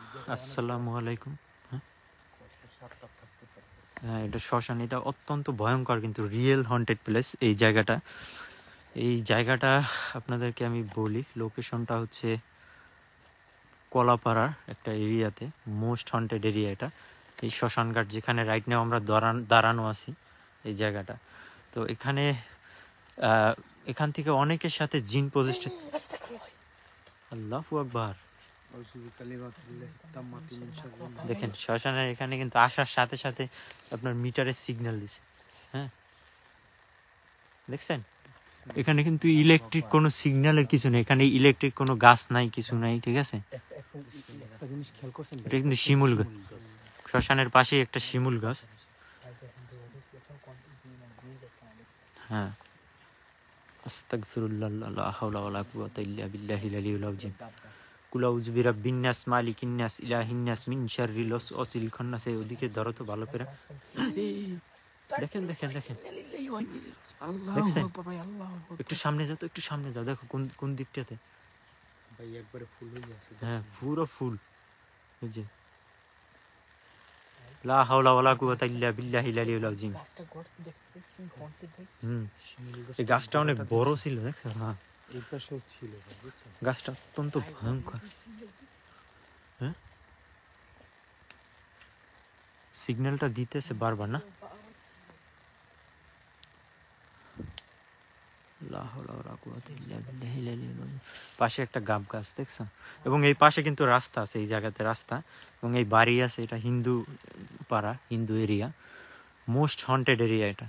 আসসালামু আলাইকুম। হ্যাঁ, হ্যাঁ, এটা শ্মশান। এটা অত্যন্ত ভয়ঙ্কর কিন্তু রিয়েল হন্টেড প্লেস এই জায়গাটা আপনাদেরকে আমি বলি। লোকেশনটা হচ্ছে কলাপাড়ার একটা এরিয়াতে, মোস্ট হন্টেড এরিয়া এটা। এই শ্মশানঘাট যেখানে রাইট নাও আমরা দাঁড়ানো আছি, এই জায়গাটা। তো এখান থেকে অনেকের সাথে জিন পজিস্ট। আল্লাহু আকবার। দেখেন শ্মশানের এখানে কিন্তু আসার সাথে সাথে আপনার মিটারে সিগন্যাল দিছে। হ্যাঁ, দেখছেন এখানে কিন্তু ইলেকট্রিক কোনো সিগন্যালের কিছু নেই, এখানে ইলেকট্রিক কোনো গাছ নাই, কিছু নাই, ঠিক আছে। এটা কিন্তু শিমুল গাছ, শ্মশানের পাশেই একটা শিমুল গাছ। হ্যাঁ, আস্তাগফিরুল্লাহ, লা হাওলা ওয়ালা কুওয়াতা ইল্লা বিল্লাহিল আলিয়্যিল আযীম। কুল আউযু বিরাব্বিন নাস, মালিকিন নাস, ইলাহিন নাস, মিন শাররিল ওয়াসওয়াসিল খান্নাস। ওদিকে ধরো তো ভালো করে। দেখেন দেখেন দেখেন, দেখছেন? একটু সামনে যাও তো, একটু সামনে যাও, দেখো কোন কোন দিকটাতে। ভাই একবারে ফুল হয়ে গেছে। হ্যাঁ, পুরো ফুল। এই যে লা হাওলা ওয়ালা কুওয়াতা ইল্লা বিল্লাহিল আলিয়্যিল আযীম। এই গাছটা অনেক বড় ছিল, দেখছো? হ্যাঁ, এই পাশেও ছিল ভাই, বুঝছেন? গাছটা অত্যন্ত ভয়ঙ্কর। হ্যাঁ, সিগন্যালটা দিতেছে বারবার না। লা হাওলা ওয়ালা কুওয়াতা ইল্লা বিল্লাহিল আলিয়্যিল আযীম। পাশে একটা গাব গাছ, দেখছো? এবং এই পাশে কিন্তু রাস্তা আছে, এই জায়গাতে রাস্তা, এবং এই বাড়ি আছে। এটা হিন্দু পাড়া, হিন্দু এরিয়া, মোস্ট হন্টেড এরিয়া এটা।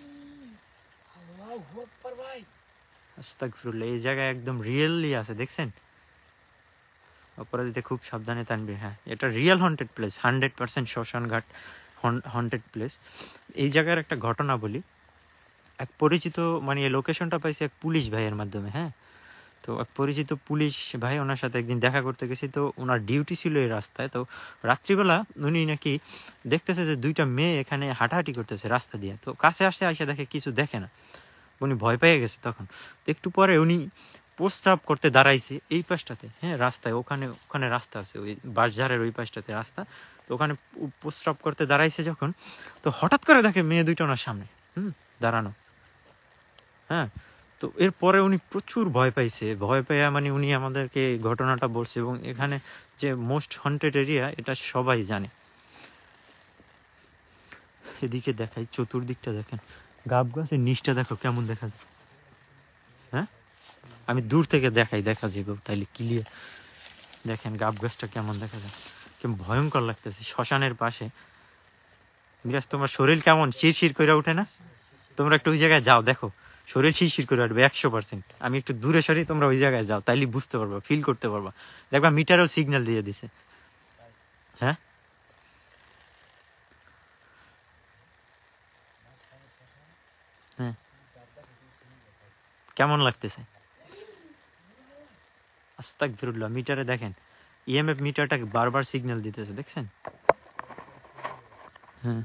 আস্তাগফিরুল্লাহ, এই জায়গায় একদম রিয়েলি আছে, দেখছেন? অপরাধীতে খুব সাবধানে টানবে। হ্যাঁ, এটা রিয়েল হন্টেড প্লেস, 100% শ্মশান ঘাট হন্টেড প্লেস। এই জায়গার একটা ঘটনা বলি। এক পরিচিত, মানে এই লোকেশনটা পাইছি এক পুলিশ ভাইয়ের মাধ্যমে। হ্যাঁ, তো এক পরিচিত পুলিশ ভাই, ওনার সাথে একদিন দেখা করতে গেছি। তো ওনার ডিউটি ছিল এই রাস্তায়। তো রাত্রিবেলা উনি নাকি দেখতেছে যে দুইটা মেয়ে এখানে হাঁটাহাঁটি করতেছে রাস্তা দিয়ে। তো কাছে আসে, আসে দেখে কিছু দেখে না। উনি ভয় পেয়ে গেছে তখন। তো একটু পরে উনি প্রস্রাব করতে দাঁড়াইছে এই পাশটাতে, হ্যাঁ, রাস্তায়। ওখানে ওখানে রাস্তা আছে, ওই বাঁশঝাড়ের ওই পাশটাতে রাস্তা। তো ওখানে প্রস্রাব করতে দাঁড়াইছে যখন, তো হঠাৎ করে দেখে মেয়ে দুইটা ওনার সামনে দাঁড়ানো। হ্যাঁ, তো এরপরে উনি প্রচুর ভয় পাইছে। ভয় পেয়ে মানে উনি আমাদেরকে ঘটনাটা বলছে। এবং এখানে যে মোস্ট হন্টেড এরিয়া, এটা সবাই জানে। এদিকে দেখাই, চতুর্দিকটা দেখেন, গাব গাছের নিচটা দেখো কেমন দেখা যায়। হ্যাঁ, আমি দূর থেকে দেখাই, দেখা যাবে তাইলে ক্লিয়ার। দেখেন গাব গাছটা কেমন দেখা যায়, কেমন ভয়ঙ্কর লাগতেছে শ্মশানের পাশে। মিরাজ, তোমার শরীর কেমন শিরশির করে ওঠে না? তোমরা একটু ওই জায়গায় যাও, দেখো শরীর শিরশির করে উঠবে 100%। আমি একটু দূরে সরি, তোমরা ওই জায়গায় যাও, তাইলে বুঝতে পারবা, ফিল করতে পারবা। দেখবা মিটারও সিগন্যাল দিয়ে দিছে। হ্যাঁ, হ্যাঁ, কেমন লাগতেছে? আস্তাগফিরুল্লাহ, মিটারে দেখেন, ইএমএফ মিটারটা বারবার সিগন্যাল দিতেছে, দেখছেন? হ্যাঁ,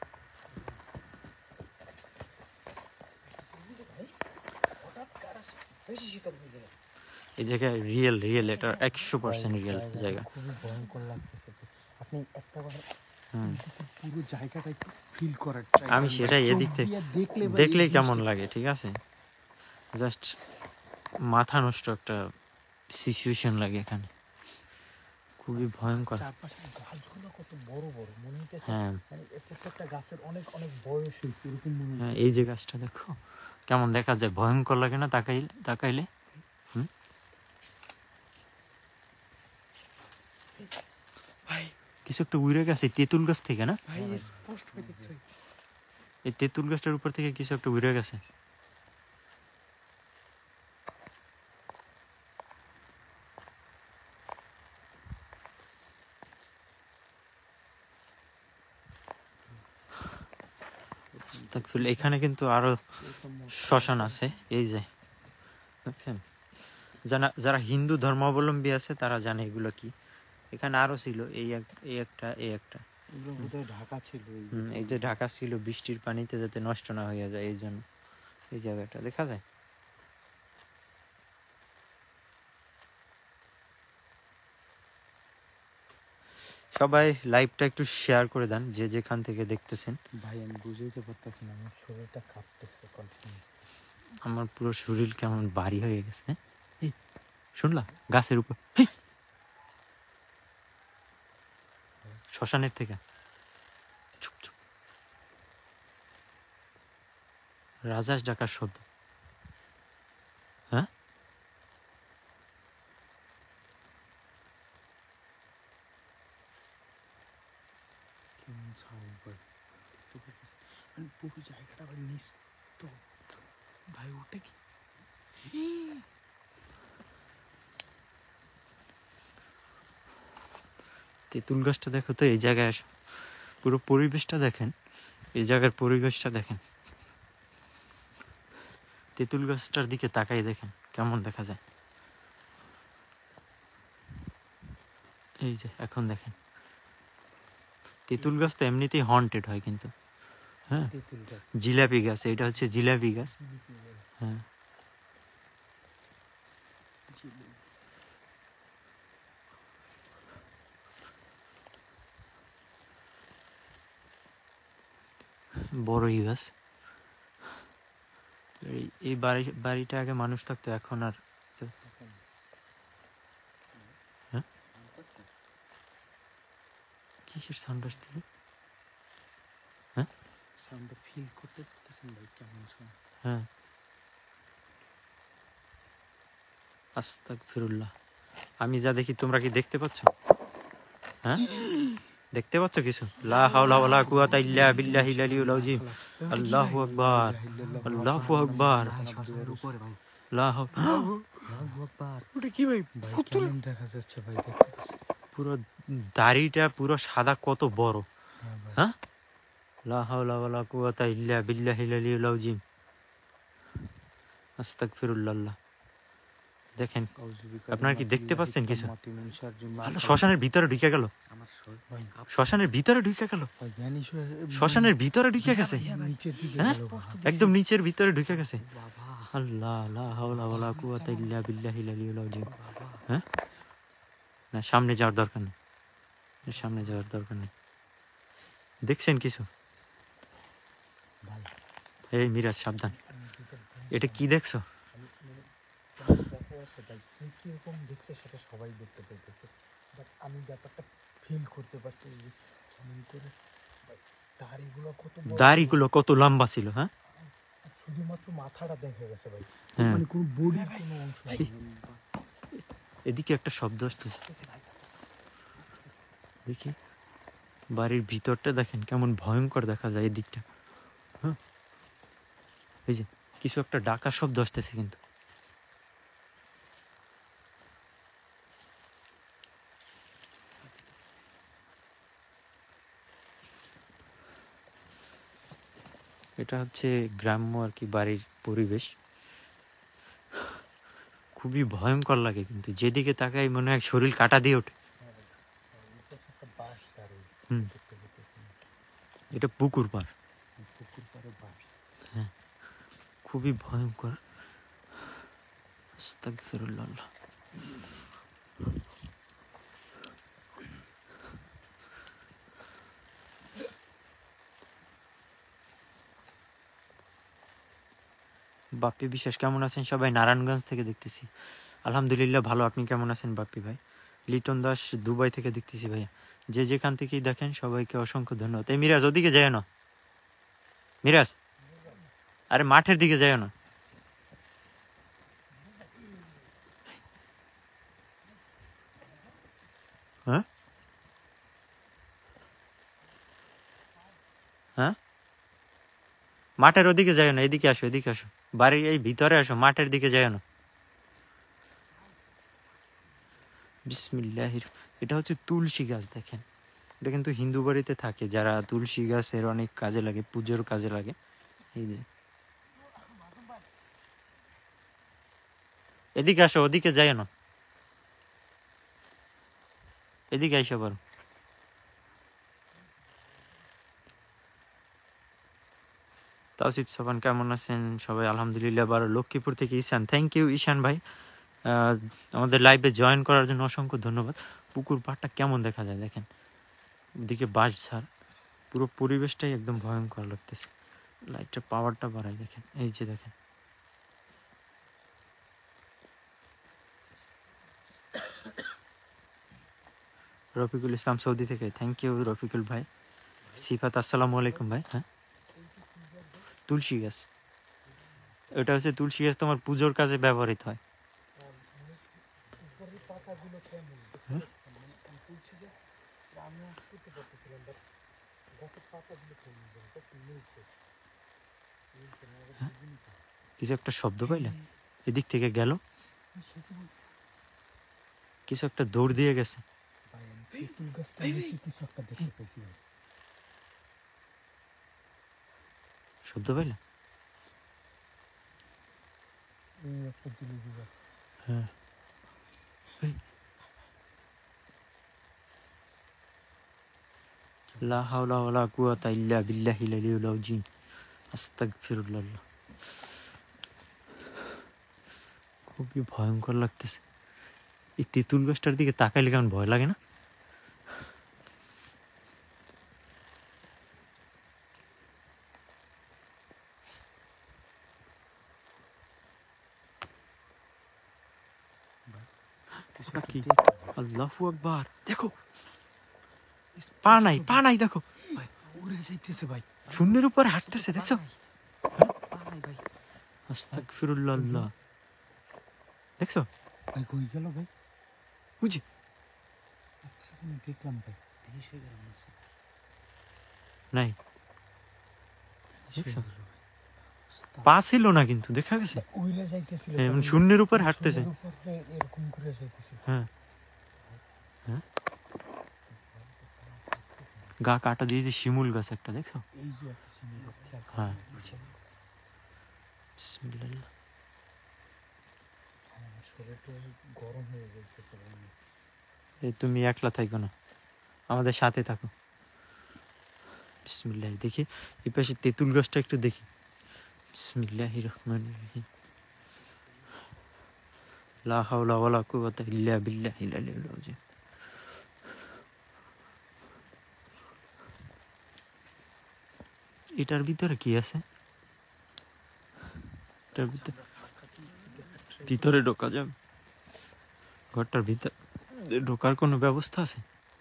এই জায়গায় রিয়েল রিয়েল, এটা 100% রিয়েল জায়গা। খুবই ভয়ঙ্কর লাগতেছে। আপনি একটা বার পুরো জায়গাটা একটু ফিল করার ট্রাই করেন। আমি সেটাই, এদিক থেকে দেখলেই কেমন লাগে, ঠিক আছে? জাস্ট মাথা নষ্ট একটা সিচুয়েশন লাগে এখানে, খুবই ভয়ঙ্কর। চারপাশের গাছগুলো কত বড় বড় মনে হচ্ছে। হ্যাঁ, মানে একটা গাছের অনেক অনেক বয়স হয়েছে এরকম মনে হ্যাঁ, হচ্ছে। এই যে গাছটা দেখো কেমন দেখা যায়, ভয়ঙ্কর লাগে না তাকাইলে তাকাইলে? ভাই কিছু একটা উড়ে গেছে তেঁতুল গাছ থেকে, না? ভাই স্পষ্ট হয়ে দেখছি। এই তেঁতুল গাছটার উপর থেকে কিছু একটা উড়ে গেছে। আস্তাগফিরুল্লাহ, এখানে কিন্তু আরো শ্মশান আছে, এই যে দেখছেন। যারা হিন্দু ধর্মাবলম্বী আছে তারা জানে এগুলো কি। এখানে আরো ছিল, এই একটা, এই একটা। এগুলো বোধহয় ঢাকা ছিল। এই যে ঢাকা ছিল বৃষ্টির পানিতে যাতে নষ্ট না হয়ে যায়, এই জন্য এই জায়গাটা দেখা যায়। সবাই লাইভটা একটু শেয়ার করে দেন যে যেখান থেকে দেখতেছেন। ভাই আমি বুঝতে পারতেছি না, আমার শরীরটা কাঁপতেছে কন্টিনিউয়াসলি। আমার পুরো শরীর কেমন ভারী হয়ে গেছে। এই শুনলা গাছের উপর, হেই! শ্মশানের থেকে চুপ চুপ, রাজাস ডাকার শব্দ। হ্যাঁ কেমন সাউন্ড ভাই, দেখতে পাচ্ছিস? মানে পুরো জায়গাটা ভাই নিস্তব্ধ। ভাই ওটা কি? তেঁতুল গাছটা দেখো তো, এই জায়গায় আসো, পুরো পরিবেশটা দেখেন, এই জায়গার পরিবেশটা দেখেন, তেঁতুল গাছটার দিকে তাকাই দেখেন কেমন দেখা যায়। এই যে এখন দেখেন, তেঁতুল গাছ তো এমনিতেই হন্টেড হয় কিন্তু। হ্যাঁ, তেঁতুল গাছ। জিলাপি গাছ, এটা হচ্ছে জিলাপি গাছ। হ্যাঁ, বড়ই গাছ। এই বাড়িটা আগে মানুষ থাকতো, এখন আর। হ্যাঁ, কিসের সাউন্ড আসতেছে? হ্যাঁ সাউন্ডটা ফিল করতে পারতেছেন ভাই, কেমন সাউন্ড? হ্যাঁ, আস্তাগফিরুল্লাহ। আমি যা দেখি তোমরা কি দেখতে পাচ্ছ? হ্যাঁ, দেখতে পাচ্ছ কিছু? লা হাওলা ওয়ালা কুওয়াতা ইল্লা বিল্লাহিল আলিয়্যিল আযীম। আল্লাহু আকবার, আল্লাহু আকবার। লা হাওলা। ওটা কি ভাই? ভাই কেমন দেখা যাচ্ছে ভাই, দেখতে পাচ্ছেন? পুরো দাড়িটা পুরো সাদা, কত বড়। হ্যাঁ ভাই। হ্যাঁ, লা হাওলা ওয়ালা কুওয়াতা ইল্লা বিল্লাহিল আলিয়্যিল আযীম। আস্তাগফিরুল্লাহ। দেখেন, আপনারা কি দেখতে পাচ্ছেন কিছু? আল্লাহ, শ্মশানের ভিতরে ঢুকে গেল, শ্মশানের ভিতরে ঢুকে গেল, শ্মশানের ভিতরে ঢুকে গেছে। হ্যাঁ, একদম নিচের ভিতরে ঢুকে গেছে। আল্লাহ, লা হাওলা ওয়ালা কুওয়াতা ইল্লা বিল্লাহিল আলিয়্যিল আযীম। হ্যাঁ, না সামনে যাওয়ার দরকার নেই, সামনে যাওয়ার দরকার নেই। দেখছেন কিছু? এই মিরাজ সাবধান, এটা কি দেখছো? দেখা যাচ্ছে ভাই, কি কিরকম দেখছে সেটা সবাই দেখতে পাইতেছে, বাট আমি ব্যাপারটা ফিল করতে পারছি যে কেমন করে ভাই দাড়িগুলো কত বড়, দাড়িগুলো কত লম্বা ছিল। হ্যাঁ, শুধুমাত্র মাথাটা দেখা গেছে ভাই, হ্যাঁ। মানে কোনো বডির কোনো অংশ নেই। এদিকে একটা শব্দ আসতেছে, দেখি। বাড়ির ভিতরটা দেখেন কেমন ভয়ঙ্কর দেখা যায় এদিকটা। হ্যাঁ, এই যে কিছু একটা ডাকার শব্দ আসতেছে কিন্তু। এটা হচ্ছে গ্রাম্য আর কি বাড়ির পরিবেশ, খুবই ভয়ঙ্কর লাগে কিন্তু, যেদিকে তাকাই মনে হয় শরীর কাটা দিয়ে ওঠে। একটা বাস স্যার, হুম, দেখতে পাইতেছেন? এটা পুকুর পাড়। পুকুর পাড়ে বাস। হ্যাঁ, খুবই ভয়ঙ্কর। আস্তাগফিরুল্লাহ। বাপ্পি বিশ্বাস, কেমন আছেন সবাই? নারায়ণগঞ্জ থেকে দেখতেছি। আলহামদুলিল্লাহ ভালো, আপনি কেমন আছেন বাপ্পি ভাই? লিটন দাস দুবাই থেকে দেখতেছি ভাইয়া। যে যেখান থেকেই দেখেন সবাইকে অসংখ্য ধন্যবাদ। এই মিরাজ, ওদিকে যায় না মিরাজ, আরে মাঠের দিকে যায় না। হ্যাঁ হ্যাঁ, মাঠের ওদিকে যায় না, এদিকে আসো, এদিকে আসো, বাড়ির এই ভিতরে আসো, মাঠের দিকে যায় না। বিসমিল্লাহির, এটা হচ্ছে তুলসী গাছ, দেখেন। এটা কিন্তু হিন্দু বাড়িতে থাকে, যারা তুলসী গাছের অনেক কাজে লাগে, পুজোর কাজে লাগে। এই যে এদিকে আসো, ওদিকে যায় না, এদিকে আইসা পারো। তাওসিফ সাবান, কেমন আছেন সবাই? আলহামদুলিল্লাহ ভালো। লক্ষ্মীপুর থেকে ঈশান, থ্যাংক ইউ ঈশান ভাই, আমাদের লাইভে জয়েন করার জন্য অসংখ্য ধন্যবাদ। পুকুর পাড়টা কেমন দেখা যায় দেখেন, ওদিকে বাস ঝাড়, পুরো পরিবেশটাই একদম ভয়ঙ্কর লাগতেছে। লাইটের পাওয়ারটা বাড়াই দেখেন, এই যে দেখেন। রফিকুল ইসলাম সৌদি থেকে, থ্যাংক ইউ রফিকুল ভাই। সিফাত আসসালামু আলাইকুম ভাই। হ্যাঁ, তুলসী গাছ, এটা হচ্ছে তুলসী গাছ, তোমার পুজোর কাজে ব্যবহৃত হয়। উপরের পাতাগুলো কেমন হ্যাঁ? মানে আমি তুলসী গাছ আমি আজ করতে পারতেছিলাম, বাট গাছের পাতাগুলো কেমন মিলছে কিছু একটা শব্দ পাইলে এদিক থেকে গেল, কিছু একটা দৌড় দিয়ে গেছে। ভাই আমি তেঁতুল গাছটা নিচে কিছু একটা দেখতে পেয়েছি ভাই। শব্দ পাইলে? এই একটা জিলিপি গাছ। হ্যাঁ, লা হাওলা ওয়ালা কুওয়াতা ইল্লা বিল্লাহিল আলিয়্যিল আযীম। আস্তাগফিরুল্লাহ। খুবই ভয়ঙ্কর লাগতেছে। এই তেঁতুল গাছটার দিকে তাকাইলে কেমন ভয় লাগে না? ওটা কি? আল্লাহু আকবার, দেখো পা নাই, পা নাই, দেখো ভাই উড়ে যাইতেছে ভাই, শূন্যের উপরে হাঁটতেছে, দেখছো? পা নাই ভাই। আস্তাগফিরুল্লাহ। দেখছো? ভাই কই গেল ভাই? বুঝি একসাথে দেখলাম ভাই, দেশ হয়ে গেল নিচে। নাই, দেখছো? পা ছিল না কিন্তু দেখা গেছে উড়ে যাইতেছিল, শূন্যের উপর হাঁটতেছে। এরকম করে যাইতেছে। হ্যাঁ, হ্যাঁ, গা কাটা দিয়েছে শিমুল গাছ একটা, দেখছো? এই যে একটা শিমুল গাছ, খেয়াল করো। হ্যাঁ, বিসমিল্লাহ। আমার শরীরটা গরম হয়ে যাইতেছে ভাই। এই তুমি একলা থাকো না, আমাদের সাথে থাকো। বিসমিল্লাহ। দেখি এই পাশে তেঁতুল গাছটা একটু দেখি। বিসমিল্লাহির রহমানির রহিম। লা হাওলা ওয়ালা কুওয়াতা ইল্লা বিল্লাহিল আলিয়্যিল আযীম। এটার ভিতরে কি আছে? এটার ভিতরে ঢোকা যাবে? ঘরটার ভিতরে ঢোকার কোনো ব্যবস্থা আছে?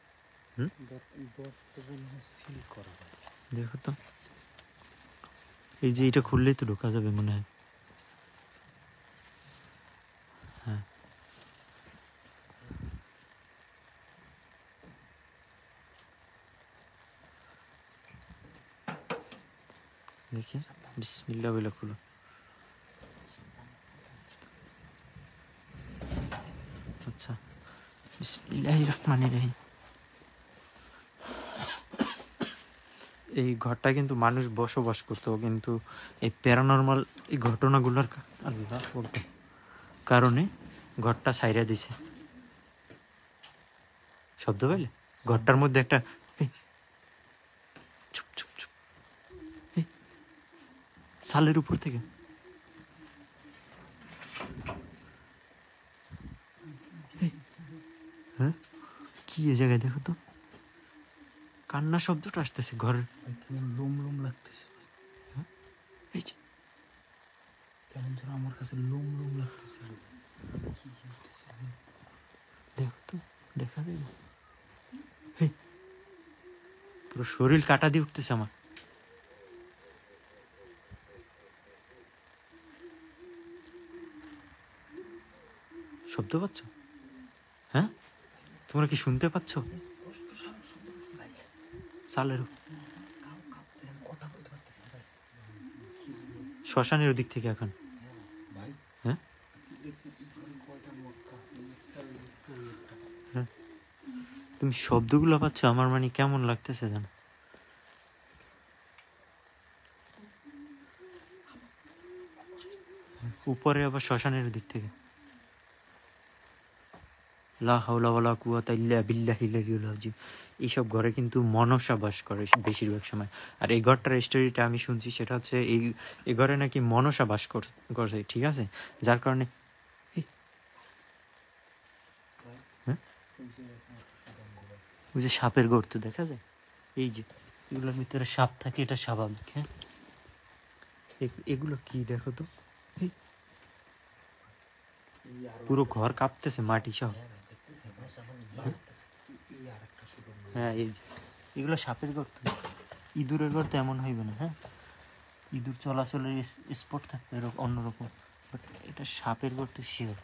দেখো তো, এই যে এটা খুললেই তো ঢোকা যাবে মনে হয়। হ্যাঁ, দেখি বিসমিল্লাহ বলে খুলো। আচ্ছা, বিসমিল্লাহির রহমানির রহিম। এই ঘরটা কিন্তু মানুষ বসবাস করতো, কিন্তু এই প্যারানর্মাল এই ঘটনাগুলোর কারণে ঘরটা ছাইরা দিছে। শব্দ পাইলে? ঘরটার মধ্যে একটা চুপ চুপ চুপ, সালের উপর থেকে হ্যাঁ, কি এ জায়গায় দেখো তো, কান্না শব্দটা আসতেছে ঘরের। লোম লোম লাগতেছে হ্যাঁ, এই যে কেমন যেন আমার কাছে লোম লোম লাগতেছিল। দেখো তো, দেখা যায় না? পুরো শরীর কাটা দিয়ে উঠতেছে আমার। শব্দ পাচ্ছ? হ্যাঁ, তোমরা কি শুনতে পাচ্ছ? সালের শ্মশানের ওদিক থেকে এখন। হ্যাঁ, হ্যাঁ, তুমি শব্দগুলো পাচ্ছ, আমার মানে কেমন লাগতেছে জানো? উপরে আবার শ্মশানের দিক থেকে। লা হাওলা ওয়ালা কুওয়াতা ইল্লা বিল্লাহিল আলিয়্যিল আযীম। এইসব ঘরে কিন্তু মনসা বাস করে বেশিরভাগ সময়। আর এই ঘরটার স্টোরিটা আমি শুনছি, সেটা হচ্ছে এই ঘরে নাকি মনসা বাস করছে, ঠিক আছে? যার কারণে হ্যাঁ, ওই যে সাপের গর্ত দেখা যায়, এই যে এগুলোর ভিতরে সাপ থাকে, এটা স্বাভাবিক। হ্যাঁ, এগুলো কি দেখো তো, এই পুরো ঘর কাঁপতেছে মাটি সহ। হ্যাঁ, এই যে এগুলো সাপের গর্ত, ইঁদুরের গর্ত এমন হইবে না। হ্যাঁ, ইঁদুর চলাচলের স্পট থাকবে এরকম অন্যরকম, বাট এটা সাপের গর্ত শিওর।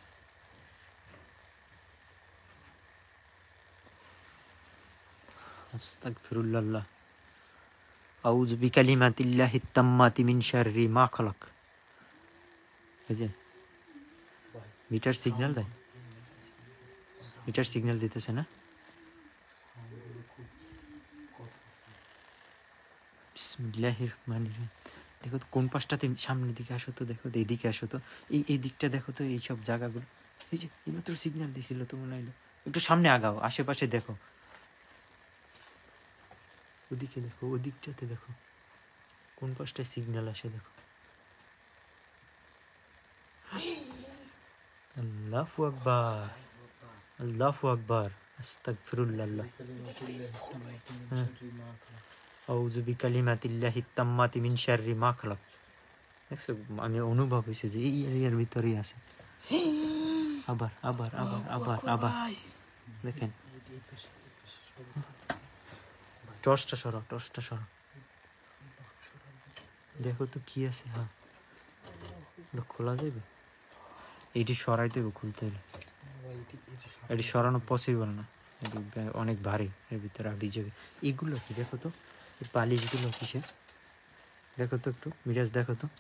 আস্তাগফিরুল্লাহ, আউযু বিকালিমাতিল্লাহিত তাম্মাতি মিন শাররি মা খালাক। এই যে মিটার সিগন্যাল দেয়, মিটার সিগন্যাল দিতেছে না। বিসমিল্লাহির রহমানির রহিম। দেখো তো কোন পাশটাতে, সামনের দিকে আসো তো, দেখো তো এইদিকে আসো তো, এই দিকটা দেখো তো, এইসব জায়গাগুলো। এই যে এইমাত্র সিগন্যাল দিছিল তো মনে হইলো। একটু সামনে আগাও, আশেপাশে দেখো, ওদিকে দেখো, ওদিকটাতে দেখো কোন পাশটায় সিগন্যাল আসে দেখো। আল্লাহু আকবার, আল্লাহু আকবার, আস্তাগফিরুল্লাহ, আউযু বিকালিমাতিল্লাহিত তাম্মাতি মিন শাররি মা খালাক। দেখছো, আমি অনুভব হয়েছে যে এই এরিয়ার ভিতরেই আছে। আবার আবার আবার আবার আবার দেখেন, টর্চটা সরো, টর্চটা সরো, দেখো তো কি আছে। হ্যাঁ, এটা খোলা যাবে, এইটি সরাইতে হবে, খুলতে হলে এটি সরানো পসিবল না, এটি অনেক ভারী, এর ভিতরে আবি যাবে। এগুলো কি দেখো তো, এই পালিশগুলো কিসের দেখো তো, একটু মিরাজ দেখো তো।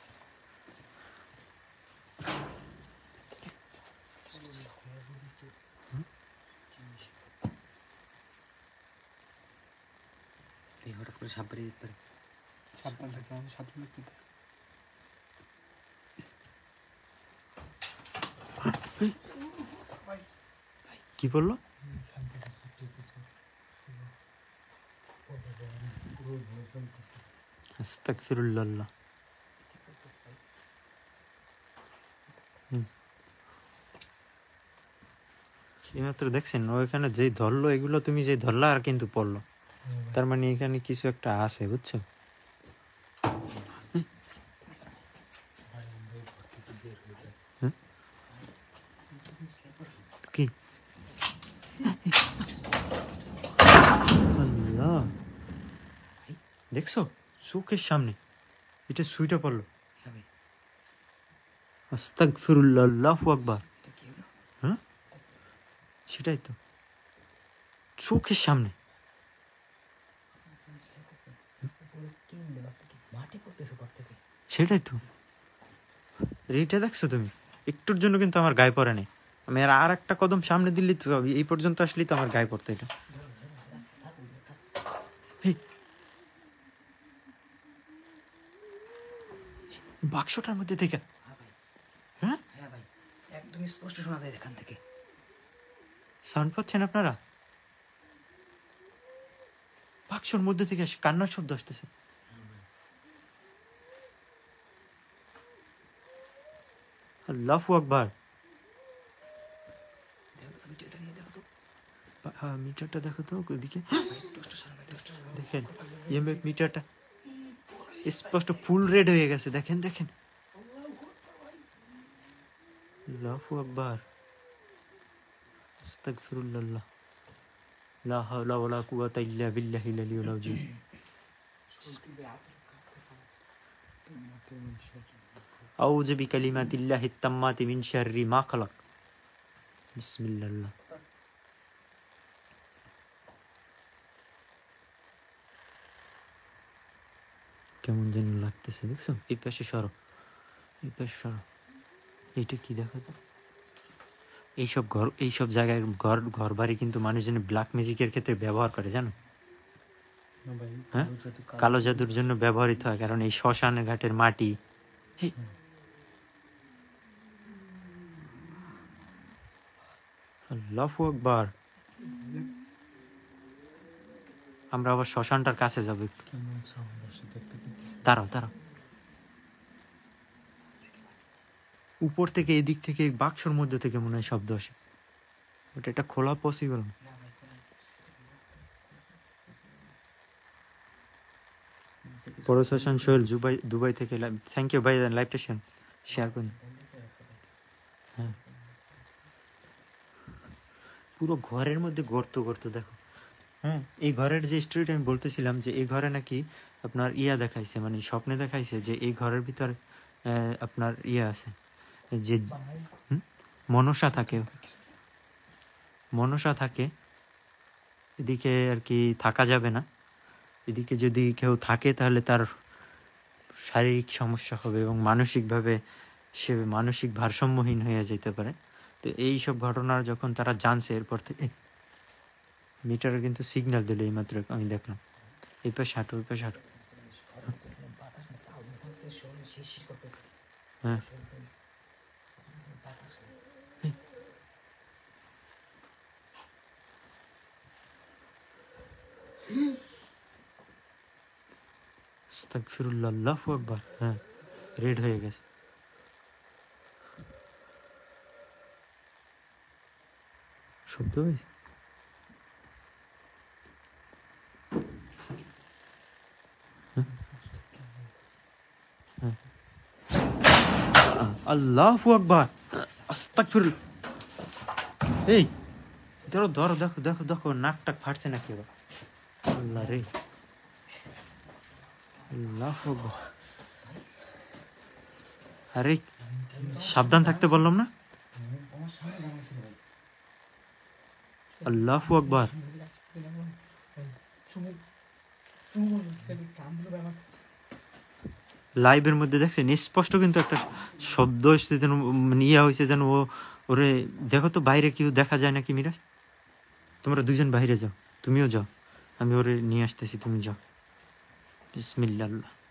হঠাৎ করে সাপ বেরিয়ে যেতে পারে, সাবধান থাকতে হবে, সাবধান থাকতে হবে। কি বললো? আস্তাগফিরুল্লাহ। এইমাত্র দেখছেন ওইখানে যেই ধরলো, এগুলো তুমি যে ধরলা আর কিন্তু পড়লো, তার মানে এখানে কিছু একটা আছে, বুঝছো? হ্যাঁ? কি আল্লাহ, দেখছো চোখের সামনে এটা সুইটা পড়লো। আস্তাগফিরুল্লাহ, আল্লাহু আকবার। হ্যাঁ, সেটাই তো, চোখের সামনে। সেটাই তো, এইটা দেখছো তুমি, একটুর জন্য কিন্তু আমার গায়ে পড়ে নাই। আমি আর একটা কদম সামনে দিল্লি তো, এই পর্যন্ত আসলেই তো আমার গায়ে পড়তো এটা। এই বাক্সটার মধ্যে থেকে, হ্যাঁ ভাই, একদম স্পষ্ট শোনা যায় এখান থেকে। সাউন্ড পাচ্ছেন আপনারা? বাক্সর মধ্যে থেকে কান্নার শব্দ আসতেছে। আল্লাহু আকবার। হ্যাঁ, মিটারটা দেখো তো ওদিকে, দেখেন ইএমএফ মিটারটা স্পষ্ট ফুল রেড হয়ে গেছে, দেখেন দেখেন। আল্লাহু আকবার, আস্তাগফিরুল্লাহ, লা হাওলা ওয়ালা কুওয়াতা ইল্লা বিল্লাহিল আলিয়্যিল আযীম। আউযু বিকালিমাতিল্লাহিত তাম্মাতি মিন শাররি মা খালাক। বিসমিল্লাহ। কেমন যেন লাগতেছে, দেখছো? এই পাশে সরো, এই পাশে সরো। এইটা কি দেখো তো, এইসব ঘর, এইসব জায়গায় ঘর বাড়ি কিন্তু মানুষজন ব্ল্যাক ম্যাজিকের ক্ষেত্রে ব্যবহার করে, জানো? হ্যাঁ, কালো জাদুর জন্য ব্যবহৃত হয়, কারণ এই শ্মশান ঘাটের মাটি। আল্লাহু আকবার। আমরা আবার শ্মশানটার কাছে যাবো একটু, দাঁড়াও দাঁড়াও। উপর থেকে, এদিক থেকে, বাক্সর মধ্যে থেকে মনে হয় শব্দ আসে, বাট এটা খোলা পসিবল না। ফরজ হাসান সোহেল দুবাই থেকে থ্যাংক ইউ ভাই, লাইভটা শেয়ার করুন। হ্যাঁ, পুরো ঘরের মধ্যে গর্ত গর্ত দেখো। হ্যাঁ, এই ঘরের যে স্টোরিটা আমি বলতেছিলাম, যে এই ঘরে নাকি আপনার ইয়া দেখাইছে, মানে স্বপ্নে দেখাইছে যে এই ঘরের ভিতর আপনার ইয়া আছে, যে মনসা থাকে, মনসা থাকে। এদিকে আর কি থাকা যাবে না, এদিকে যদি কেউ থাকে তাহলে তার শারীরিক সমস্যা হবে এবং মানসিকভাবে সে মানসিক ভারসাম্যহীন হয়ে যেতে পারে। তো এই সব ঘটনা যখন তারা জানছে, এরপর থেকে মিটারে কিন্তু সিগন্যাল দিল, এইমাত্র আমি দেখলাম। এই পাশে হাঁটো, ওই পাশে হাঁটো। হ্যাঁ, আস্তাগফিরুল্লাহ, আল্লাহু আকবার। হ্যাঁ, রেড হয়ে গেছে। শব্দ হয়েছে। আল্লাহু আকবার, আস্তাগফিরুল্লাহ। এই ধরো ধরো, দেখো দেখো দেখো, নাক টাক ফাটছে নাকি এবার। আল্লাহ রে, আল্লাহু আকবার। আরে সাবধান থাকতে বললাম না। আল্লাহু আকবার। লাইভের মধ্যে দেখছেন স্পষ্ট কিন্তু একটা শব্দ এসছে, যেন ইয়া হয়েছে, যেন ও ওরে দেখো তো বাইরে কেউ দেখা যায় নাকি। মিরাজ, তোমরা দুজন বাইরে যাও, তুমিও যাও, আমি ওরে নিয়ে আসতেছি, তুমি যাও। বিসমিল্লাহ।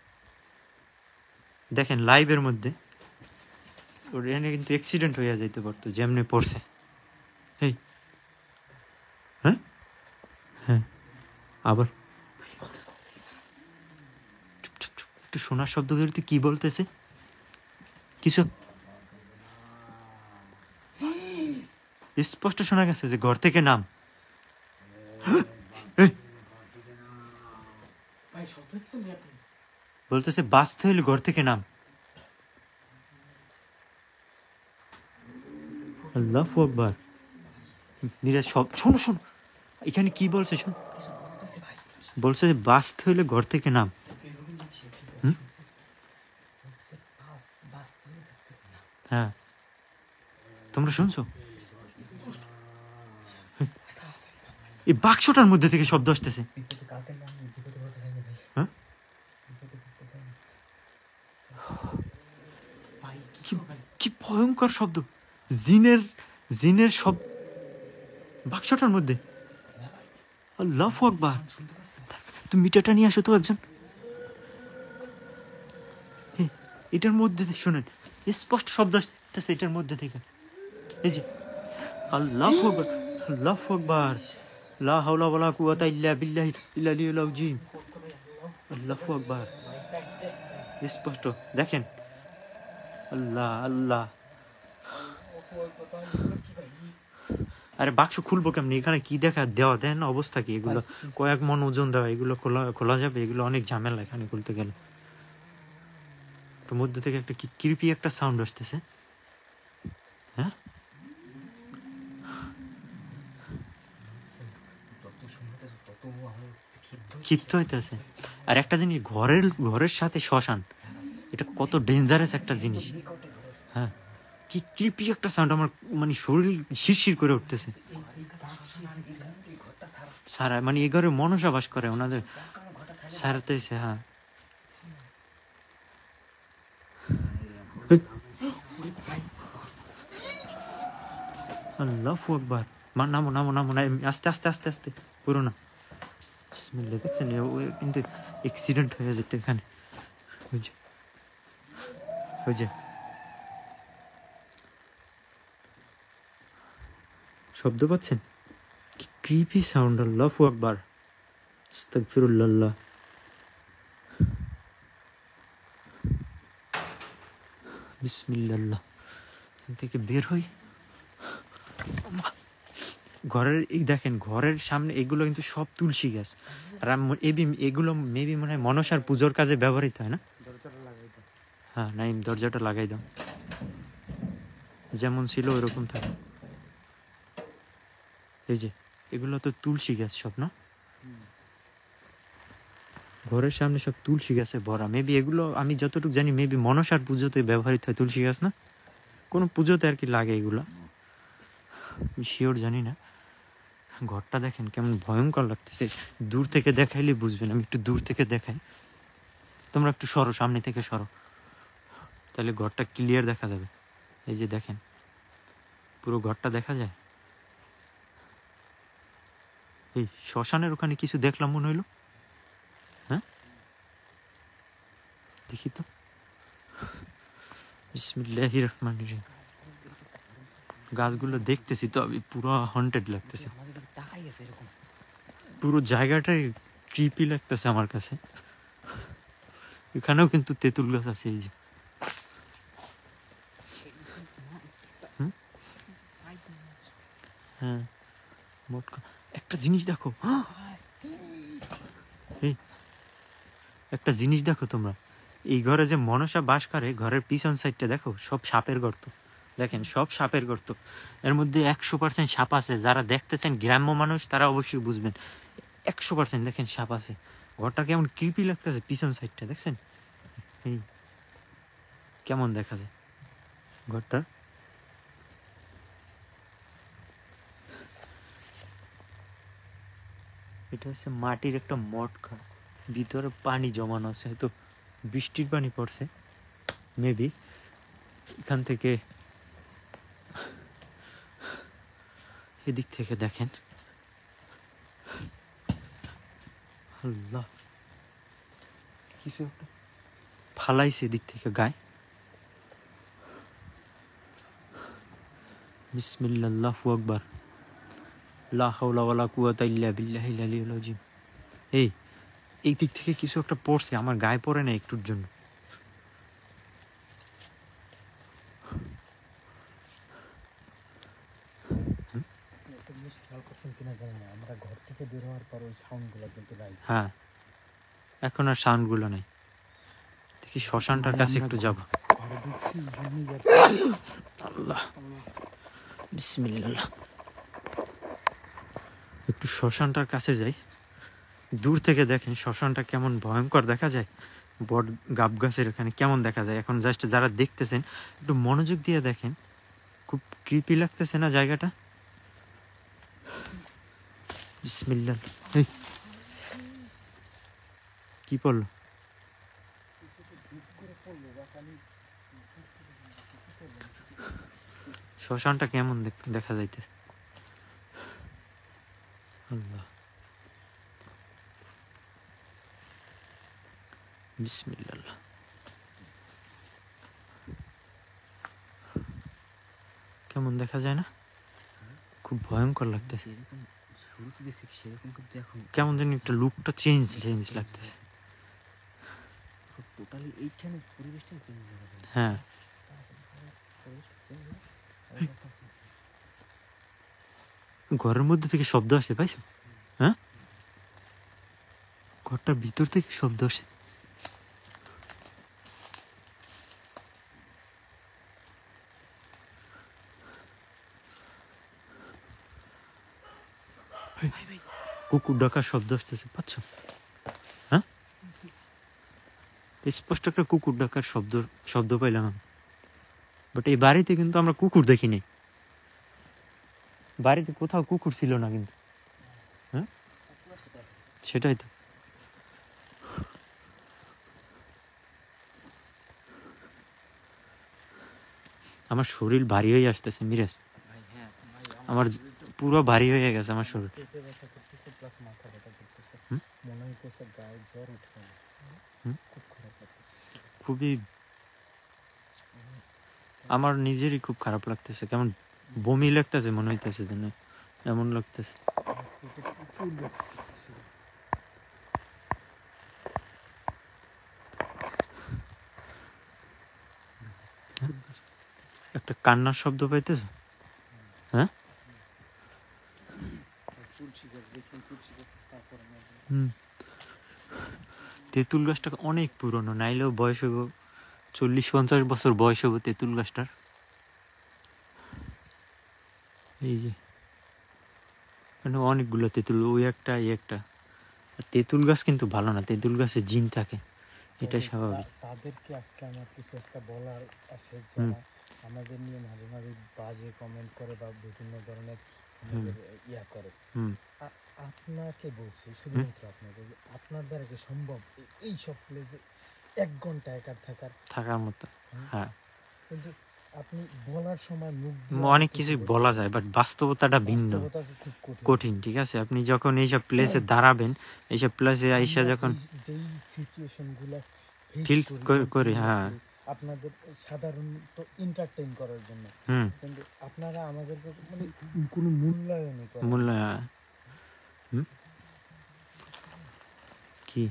দেখেন লাইভের মধ্যে ওর এখানে কিন্তু অ্যাক্সিডেন্ট হইয়া যাইতে পারতো, যেমনি পড়ছে। এই হ্যাঁ হ্যাঁ, আবার চুপ চুপ চুপ, একটু শোনার শব্দ করে তুই কি বলতেছে কিছু স্পষ্ট শোনা গেছে যে ঘর থেকে নাম। বলতেছে বাঁচতে হইলে ঘর থেকে নাম। আল্লাহু আকবার। নিরাজ সব শোনো শোনো, এখানে কি বলছে শোন। বলছে যে বাঁচতে হইলে ঘর থেকে নাম। হ্যাঁ, তোমরা শুনছো? এই বাক্সটার মধ্যে থেকে শব্দ আসতেছে। হ্যাঁ, কি ভয়ঙ্কর শব্দ। জিনের জিনের সব বাক্সটার মধ্যে। আল্লাহু আকবার। তুমি মিটারটা নিয়ে আসো তো একজন। এটার মধ্যে শোনেন স্পষ্ট শব্দ আসতেছে এটার মধ্যে থেকে। এই যে আল্লাহু আকবার, আল্লাহু আকবার, লা হাওলা ওয়ালা কুওয়াতা ইল্লা বিল্লাহিল আলিয়্যিল আযীম। আল্লাহু আকবার, স্পষ্ট দেখেন। আল্লাহ আল্লাহ। আরে বাক্স খুলবো কেমনি? এখানে কি দেখা দেওয়া দেন অবস্থা কি? এগুলো কয়েক মন ওজন দেওয়া, এগুলো খোলা যাবে? এগুলো অনেক ঝামেলা এখানে খুলতে গেলে। মধ্যে থেকে একটা কি কৃপি একটা সাউন্ড আসতেছে। হ্যাঁ, ক্ষিপ্ত হইতেছে। আর একটা জিনিস, ঘরের সাথে শ্মশান, এটা কত ডেঞ্জারাস একটা জিনিস। হ্যাঁ, কি কৃপি একটা সাউন্ড, আমার মানে শরীর শিরশির করে উঠতেছে। সারা মানে এই ঘরে মনসা বাস করে, ওনাদের সারাতেছে। হ্যাঁ, আল্লাহু আকবার। নামো নামো নামো, আস্তে আস্তে আস্তে আস্তে, পুরো না। বিসমিল্লাহ। দেখছেন ও কিন্তু অ্যাক্সিডেন্ট হয়ে যেত এখানে। ওই যে শব্দ পাচ্ছেন, কি ক্রিপি সাউন্ড। আল্লাহু আকবার, আস্তাগফিরুল্লাহ। বিসমিল্লাহ। এখান থেকে বের হই। ঘরের এই দেখেন ঘরের সামনে এগুলো কিন্তু সব তুলসী গাছ। আর এগুলো মেবি মনে হয় মনসার পুজোর কাজে ব্যবহৃত হয় না? দরজাটা লাগাই দাও। হ্যাঁ, নাইম দরজাটা লাগাই দাও, যেমন ছিল ওইরকম থাকে। এই যে এগুলো তো তুলসী গাছ সব না? ঘরের সামনে সব তুলসী গাছে ভরা। মেবি এগুলো আমি যতটুকু জানি মেবি মনসার পুজোতে ব্যবহৃত হয় তুলসী গাছ না? কোনো পুজোতে আর কি লাগে এগুলো, শিওর জানি না। ঘরটা দেখেন কেমন ভয়ঙ্কর লাগতেছে, দূর থেকে দেখাইলে বুঝবেন। আমি একটু দূর থেকে দেখাই, তোমরা একটু সরো, সামনে থেকে সরো, তাহলে ঘরটা ক্লিয়ার দেখা যাবে। এই যে দেখেন পুরো ঘরটা দেখা যায়। এই শ্মশানের ওখানে কিছু দেখলাম মনে হইলো। হ্যাঁ, দেখি তো। বিসমিল্লাহির রহমানির রহিম। গাছগুলো দেখতেছি তো আমি, পুরো হন্টেড লাগতেছে, পুরো জায়গাটাই ক্রিপি লাগতেছে আমার কাছে। এখানেও কিন্তু তেঁতুল গাছ আছে, এই যে। হ্যাঁ, একটা জিনিস দেখো, এই একটা জিনিস দেখো তোমরা, এই ঘরে যে মনসা বাস করে, ঘরের পিছন সাইডটা দেখো, সব সাপের গর্ত। দেখেন সব সাপের গর্ত, এর মধ্যে 100% সাপ আছে। যারা দেখতেছেন গ্রাম্য মানুষ তারা অবশ্যই বুঝবেন, 100% দেখেন সাপ আছে। ঘরটা কেমন ক্রিপি লাগতেছে, পিছন সাইডটা দেখছেন, এই কেমন দেখা যায় ঘরটা। এটা হচ্ছে মাটির একটা মটকা, ভিতরে পানি জমানো আছে, হয়তো বৃষ্টির পানি পড়ছে মেবি। এখান থেকে এদিক থেকে দেখেন, আল্লাহ কিছু একটা ফালাইছে এদিক থেকে গায়ে। বিসমিল্লাহু আকবার, লা হাওলা ওয়ালা কুওয়াতা ইল্লা বিল্লাহিল আলিয়্যিল আযীম। এই দিক থেকে কিছু একটা পড়ছে, আমার গায়ে পড়ে না একটুর জন্য। একটা জিনিস খেয়াল করছেন কিনা জানি না, আমরা ঘর থেকে বের হওয়ার পর ওই সাউন্ডগুলো কিন্তু নাই। হ্যাঁ, এখন আর সাউন্ডগুলো নেই। দেখি শ্মশানটার কাছে একটু যাব। ঘরে ঢুকছি, আল্লাহ, বিসমিল্লাহ। একটু শ্মশানটার কাছে যাই, দূর থেকে দেখেন শ্মশানটা কেমন ভয়ঙ্কর দেখা যায়। বট গাব গাছের এখানে কেমন দেখা যায়। এখন জাস্ট যারা দেখতেছেন একটু মনোযোগ দিয়ে দেখেন, খুব ক্রিপি লাগতেছে না জায়গাটা? বিসমিল্লাহ। এই কি পড়লো? শ্মশানটা কেমন দেখা যাইতেছে, আল্লাহ, বিসমিল্লাহ। কেমন দেখা যায় না? খুব ভয়ঙ্কর লাগতেছে, কেমন জানি একটা লুকটা চেঞ্জ লাগতেছে। হ্যাঁ, ঘরের মধ্যে থেকে শব্দ আসে, পাইছো? হ্যাঁ, ঘরটার ভিতর থেকে শব্দ আসে। কুকুর ডাকার শব্দ আসতেছে, পাচ্ছ? হ্যাঁ, স্পষ্ট একটা কুকুর ডাকার শব্দ পাইলাম আমি। বাট এই বাড়িতে কিন্তু আমরা কুকুর দেখিনি, বাড়িতে কোথাও কুকুর ছিল না কিন্তু। হ্যাঁ, সেটাই তো। আমার শরীর ভারী হয়ে আসতেছে মিরাজ, আমার পুরো ভারী হয়ে গেছে আমার শরীর। খুবই, আমার নিজেরই খুব খারাপ লাগতেছে, কেমন বমি লাগতেছে মনে হইতেছে যেন, এমন লাগতেছে। একটা কান্নার শব্দ পাইতেছ? হ্যাঁ, দেখি তুলসী গাছ তারপরে মেঘনা। হুম, তেঁতুল গাছটা অনেক পুরনো, নাইলেও বয়স হইব 40-50 বছর বয়স হইব তেঁতুল গাছটার। এই যে মানে অনেকগুলো তেঁতুল, ওই একটা এই একটা। আর তেঁতুল গাছ কিন্তু ভালো না, তেঁতুল গাছে জিন থাকে, এটাই তবে স্বাভাবিক। তাদেরকে আজকে আমার কিছু একটা বলার আছে, হুম যারা আমাদের নিয়ে মাঝে মাঝে বাজে কমেন্ট করে বা বিভিন্ন ধরনের হুম আমাদের ইয়া করে। হুম আপনাকে বলছি, হুম শুধুমাত্র আপনাকে, যে আপনার দ্বারা কি সম্ভব এই সব প্লেসে 1 ঘন্টা একা থাকার? থাকার মতো। হুম? হ্যাঁ, কিন্তু আপনি বলার সময় মুখ দিয়ে অনেক অনেক কিছু কিছুই বলতে বলা পারেন, যায়, বাট বাস্তবতাটা ভিন্ন, বাস্তবতা খুব কঠিন। কঠিন। ঠিক আছে, আপনি যখন এইসব প্লেসে দাঁড়াবেন, এইসব প্লেসে আইসা আমরা যখন যেই সিচুয়েশনগুলো ফেস ফিল করি করি, হ্যাঁ। কন্টিনিউয়াসলি আপনাদের সাধারণত এন্টারটেইন করার জন্য, হুম, কিন্তু আপনারা আমাদেরকে মানে কোনো মূল্যায়নই করেন মূল্য। না। হুম, কি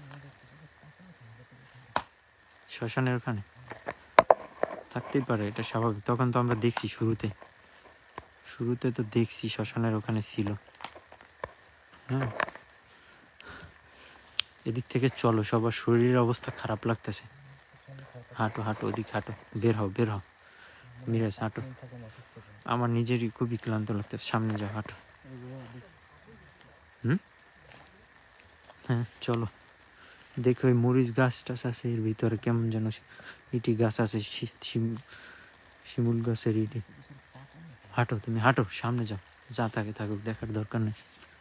শ্মশানের ওখানে থাকতেই পারে, এটা স্বাভাবিক। তখন তো আমরা দেখছি শুরুতে, শুরুতে তো দেখছি শ্মশানের ওখানে ছিল। হ্যাঁ, এদিক থেকে চলো, সবার শরীরের অবস্থা খারাপ লাগতেছে। হাঁটো হাঁটো, ওদিক হাঁটো, বের হও বের হও, মিরাজ হাঁটো। থাকেন অসুস্থ হন। আমার নিজেরই খুবই ক্লান্ত লাগতেছে, সামনে যাও, হাঁটো। হুম, হ্যাঁ চলো। দেখো ওই মরিচ গাছ টাছ আছে এর ভিতরে, কেমন যেন ইটি গাছ আছে, শিমুল গাছের ইটি। হাঁটো, তুমি হাঁটো, সামনে যাও। যা থাকে থাকুক, দেখার দরকার নেই।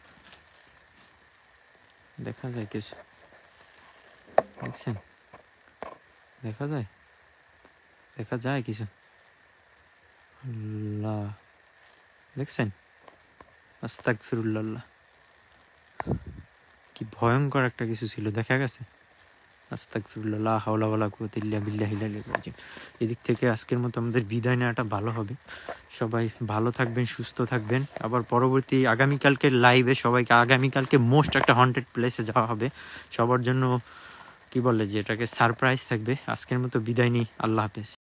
দেখা যায় কিছু? দেখছেন? দেখা যায়? দেখা যায় কিছু? আল্লাহ, দেখছেন? আস্তাগফিরুল্লাহ, কি ভয়ঙ্কর একটা কিছু ছিল, দেখা গেছে? আস্তাগফিরুল্লাহ, লা হাওলা ওয়ালা কুওয়াতা ইল্লা বিল্লাহিল আলিয়্যিল আযীম। এদিক থেকে আজকের মতো আমাদের বিদায় নেওয়াটা ভালো হবে। সবাই ভালো থাকবেন, সুস্থ থাকবেন। আবার পরবর্তী আগামীকালকের লাইভে সবাইকে, আগামীকালকে মোস্ট একটা হন্টেড প্লেসে যাওয়া হবে সবার জন্য। কি বলে যে এটাকে সারপ্রাইজ থাকবে। আজকের মতো বিদায় নিই, আল্লাহ হাফেজ।